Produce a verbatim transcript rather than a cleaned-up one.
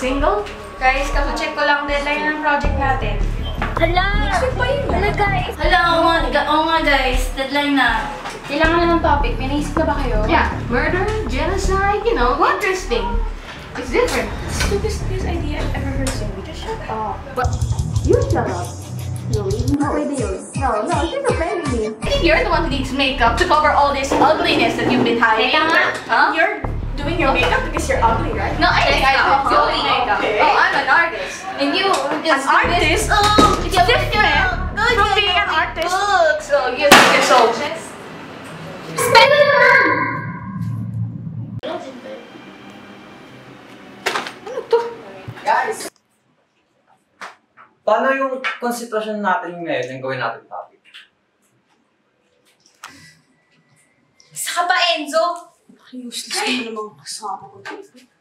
Single? Guys, kaso-check ko lang deadline ng project natin. Hala! Hala guys! Hala, oo nga, oo nga guys. Deadline na. Kailangan na ng topic. May naisip na ba kayo? Yeah, murder, genocide, you know, interesting. It's different. Stupidest idea I've ever heard, so we just shut up. But you shut up. Really? No, pwede yun. No, no, she's offending me. I think you're the one who needs makeup to cover all this ugliness that you've been hiding. Teka nga, Huh? you're doing your makeup because you're ugly, right? No, I think I don't do Oh, makeup. okay. Oh, I'm an artist. And you just An artist? Oh, it's different From being an artist. Look, so you think you're so. Spend it naman! Ano to? Guys! Paano yung konsentrasyon natin ngayon yung gawin natin topic? Isa ka pa, Enzo! Useless naman ang mga kasama ko.